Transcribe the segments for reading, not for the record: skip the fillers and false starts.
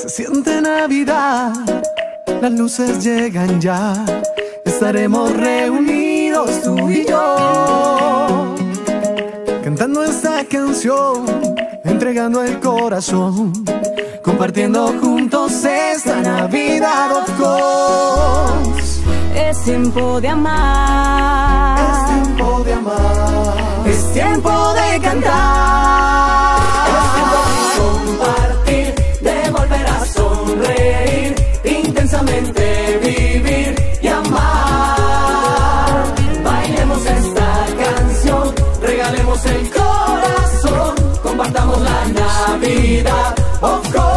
Se siente Navidad, las luces llegan ya. Estaremos reunidos tú y yo, cantando esta canción, entregando el corazón, compartiendo juntos esta Navidad, of course. Es tiempo de amar, Es tiempo de amar, es tiempo de cantar, es tiempo de compartir, de volver a sonreír, intensamente vivir y amar. Bailemos esta canción, regalemos el corazón, compartamos la Navidad, of course.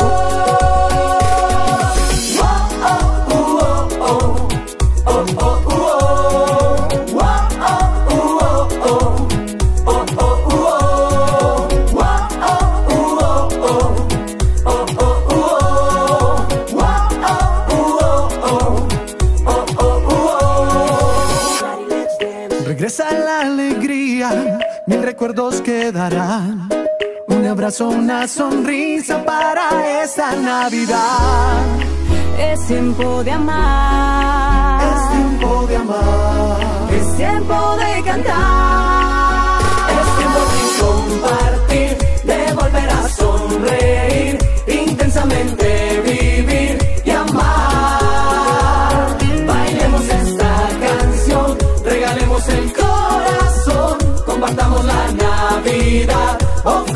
Regresa la alegría, mil recuerdos quedarán. Un abrazo, una sonrisa para esta Navidad. Es tiempo de amar, Es tiempo de amar, es tiempo de cantar, es tiempo de compartir, de volver a sonreír, intensamente vivir y amar. Bailemos esta canción, regalemos el corazón, compartamos la Navidad, of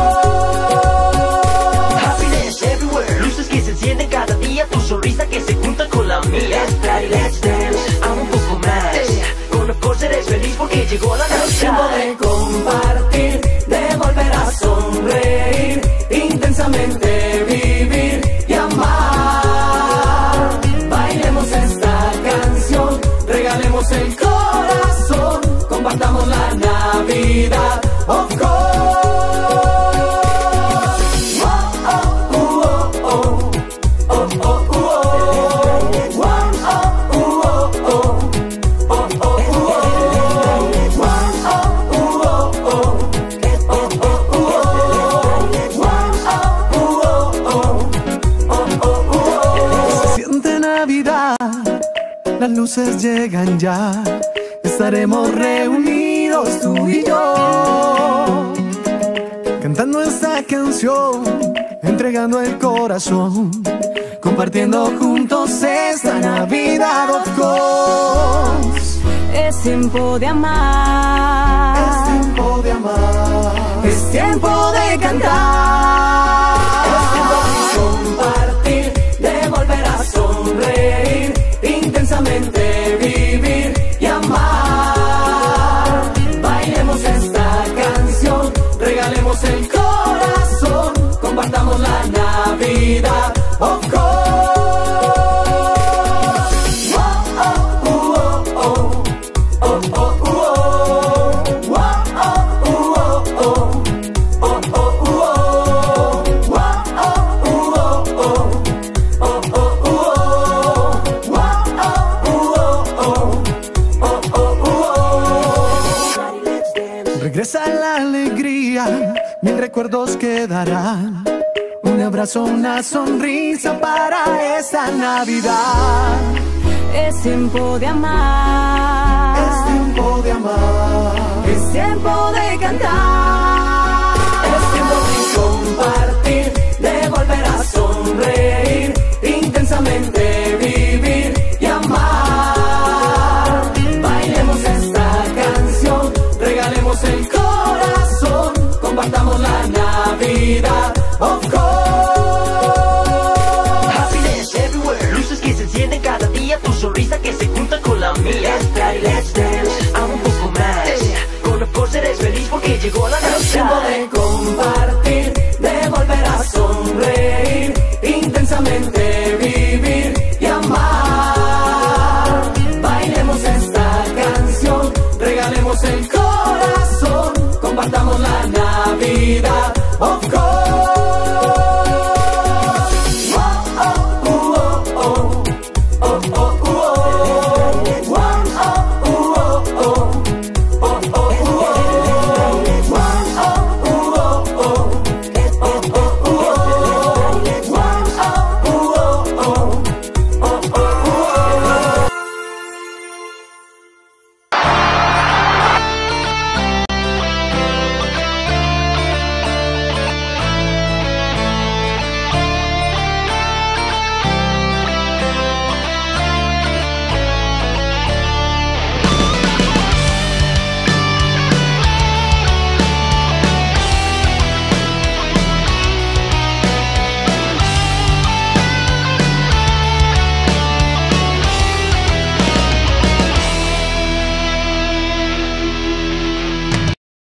course. Happiness everywhere, luces que se encienden cada día, tu sonrisa que se junta con la mía. Let's party, let's dance, aún un poco más. Con of course eres feliz porque llegó la Navidad. Es tiempo de compartir, de volver a sonreír, intensamente vivir y amar. Bailemos esta canción, regalemos el corazón, compartamos la Navidad, of course. Las luces llegan ya, estaremos reunidos tú y yo, cantando esta canción, entregando el corazón, compartiendo juntos esta Navidad, of course. Es tiempo de amar, Es tiempo de amar, es tiempo de cantar, es tiempo de compartir, de volver a sonreír, intensamente vivir y amar. Bailemos esta canción, regalemos el corazón, compartamos la Navidad, of course. Regresa la alegría, mil recuerdos quedarán. Un abrazo, una sonrisa para esta Navidad. Es tiempo de amar, Es tiempo de amar, es tiempo de cantar, es tiempo de compartir, de volver a sonreír, intensamente vivir y amar. Bailemos esta canción, regalemos el corazón, compartamos la Navidad, of course. Happiness everywhere, luces que se encienden cada día, tu sonrisa que se junta con la mía. Let's party, let's dance, aún un poco más. Con of course eres feliz porque llegó la Navidad. Es tiempo de compartir,